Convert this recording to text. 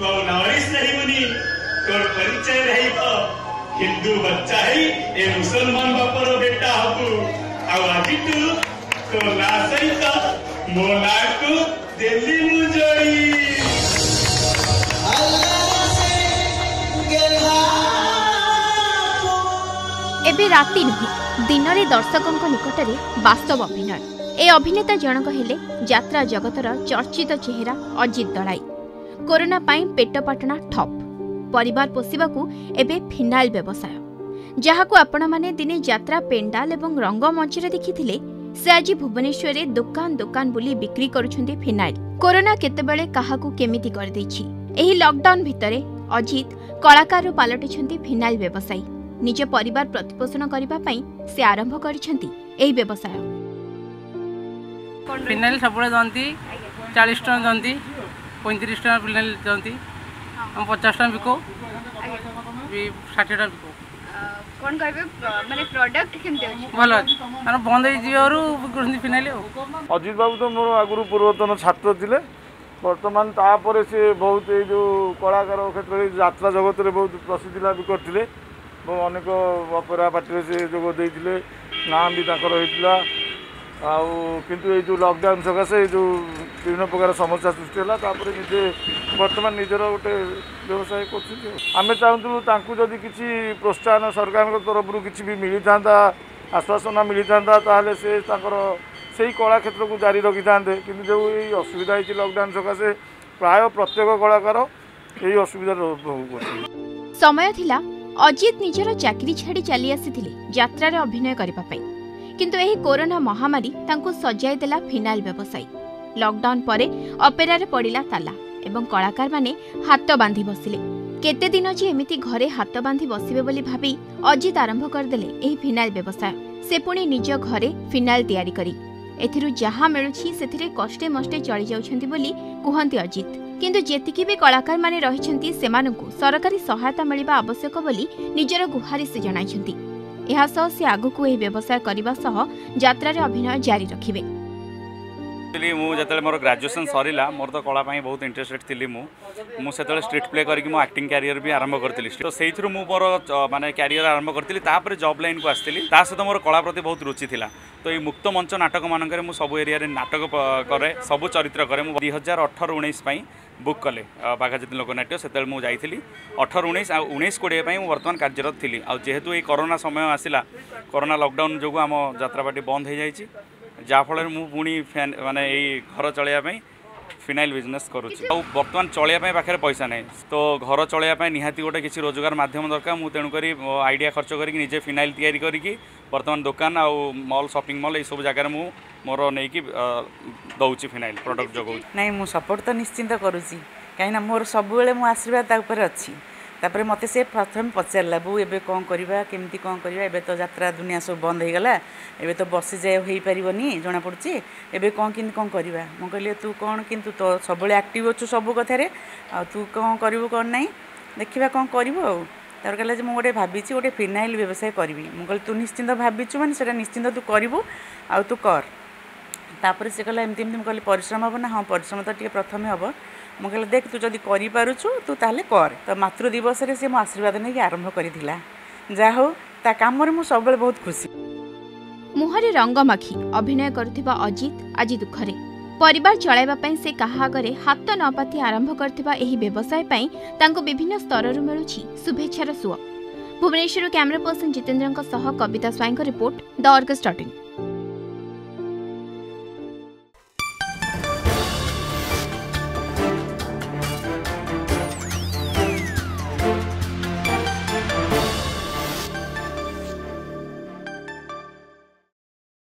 तू नावरीस नहीं मुनी तोर परिचय रही तो हिंदू बच्चा है ए मुसलमान बापर बेटा हबू आज तू तो ना सहित मो ना को दिल्ली मुजड़ी एबे राति नुहे दिन में दर्शकों निकट में वास्तव अभिनय ए अभिनेता जनक हेले यात्रा जगतर चर्चित चेहरा अजित दलाई। कोरोना पाई पेटपाटना ठप परिवार पोषिबाकू एबे फिनाइल व्यवसाय जहाकू आपण माने दिने यात्रा पेंडाल एवं रंगमंच रे देखिथिले से आज भुवनेश्वर रे दुकान दुकान बुली बिक्री करुछन्ते फिनाइल। कोरोना केतेबेले काहाकू केमिति कर दैछि एही लॉकडाउन भितरे अजित कलाकार पालटिछन्ते फिनाइल व्यवसायी निज परिवार प्रतिपोषण करबा पई से आरंभ करिछन्ती एही व्यवसाय। फिनाइल सबले दंती 40 टका दंती 35 टका फिनाइल दंती हम 50 टका बिको भी 60 टका बिको कोन कहबे माने प्रोडक्ट केमते अछि भलो माने बंद होई जिवरु बिकुंती फिनाइल। अजित बाबू तो मोर आगुरु पूर्वतन छात्र थिले वर्तमान तापर से बहुत ए जो कलाकार क्षेत्र में यात्रा जगत रे बहुत प्रसिद्धि लाभ करथिले अनेक अपेरा पार्टी से जोग देइथिले नाम भी ताकर होइतिला किंतु ये जो लॉकडाउन सकाशे जो विभिन्न प्रकार समस्या सृष्टि है निजे बर्तमान निजर गोटे व्यवसाय कर चाहूँ जदि किसी प्रोत्साहन सरकार तरफ किसी भी मिली था आश्वासना मिली था ताहले से सही कला क्षेत्र को जारी रखी था कि जो ये असुविधा है लॉकडाउन सकाशे प्राय प्रत्येक कलाकार यही असुविधा समय थिला अजित निजर चाकरी छाड़ी चली आसी यात्रा अभिनय करने किंतु एही कोरोना महामारी तांको सजाई देला फिनाइल व्यवसायी। लॉकडाउन परे अपेरा रे पड़िला ताला एवं कलाकार माने हाथ बांधी बसिले केते दिन जे एमिति घरे हाथ बांधी बसिबे बोली भाबी अजित आरंभ करदेले एही फिनाइल व्यवसाय। से पुणी निज घरे फिनाइल तैयारी करी एथिरु जहा मिलुछि सेथिरे कष्टे मष्टे चली जाउछंती बोली कुहंती अजित। किंतु जेतिकी भी कलाकार माने रहिछंती सेमानंकु सरकारी सहायता मिलिबा आवश्यक बोली निजर गुहारी से जणाइछंती। यह से आगु यह व्यवसाय करने सह यात्रा अभिनय जारी रखिबे। मुझे मोर ग्रेजुएशन सरीला मोर तो कला बहुत इंटरेस्टेड थी मुझे स्ट्रीट प्ले करके एक्टिंग कैरियर भी आरंभ करी तो से मोर माने कैरियर आरंभ करी जॉब लाइन को आसती सहित मोर कला प्रति बहुत रुचि थी। तो ये मुक्त मंच नाटक मानक सब एरिया नाटक करे सब चरित्र करे 2018-19 बुक कले बाघाजती लोकनाट्य से मुझे 18-19 आ 19-20 वर्तमान कार्यरत थी। जेहेतु ये कोरोना समय आसला कोरोना लॉकडाउन जो आम यात्रापाटी बंद हो जाए जहाँफल मुझे फैन माने घर चलैया फिनाइल बिजनेस करुच्ची बर्तमान चलैया पाखे पैसा नहीं तो घर चलैया निहाती गोटे किसी रोजगार माध्यम दरकार मुझे तेणुक आइडिया खर्च करके निजे फिनाइल तैयारी करके बर्तमान दुकान आउ मॉल शॉपिंग मॉल ये सब जगह मोर नहीं दौची फिनाइल प्रोडक्ट जगह नहीं मु सपोर्ट तो निश्चिंत करुच्ची कहीं मोर सब बेले आशीर्वाद अच्छी तापर मत से प्रथम पचारा बो एबे कौन करवा केमती कौन करवा एबे तो यात्रा दुनिया सब बंद हो गला एबे तो बसी जाए हो पारनी जना पड़ी एबे कौन कि कौन करवा मु कहली तू कौन किंतु तो सब एक्टिव अच्छु सब कथार तू कौन करू कौन ना देखा कौन करूँ तार कहला मुझे गोटे भावी गोटे फिनाइल व्यवसाय करी मुझे तू निश्चिंत भाविचु मैंने निश्चिंत तू करू आ तू कर तापर से कहला एमती एमती कहली परिश्रम हम ना हाँ परिश्रम तो प्रथम हम मुझे देख तू जदि करूँ तू ताले कर तो मातृ दिवस से मो आशीर्वाद नहीं आरंभ करा जहा हो ता काम मु सब बहुत खुशी। मुहरे रंगमाखी अभिनय करुथिबा अजित आज दुखरे परिवार चलाइबा पई से कहा आगरे हाथ न पाती आरंभ करथिबा एही व्यवसाय पई तांको विभिन्न स्तररु मिलुछि शुभेच्छार सुଅ। भुवनेश्वर कैमरा पर्सन जितेंद्रଙ୍କ सह कविता स्वाईଙ୍କ रिपोर्ट द अर्गस.in।